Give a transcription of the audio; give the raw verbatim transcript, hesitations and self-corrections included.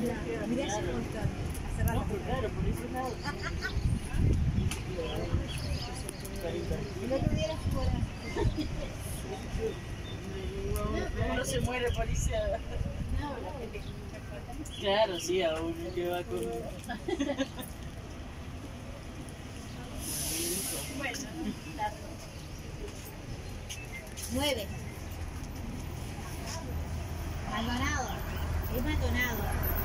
Mirá ese montón. Hace rato. No, claro, por ese lado. Y no tuviera fuera. Uno se muere policiada. Claro, sí, a uno que va con... Bueno, nueve. Maldonado. Es Maldonado.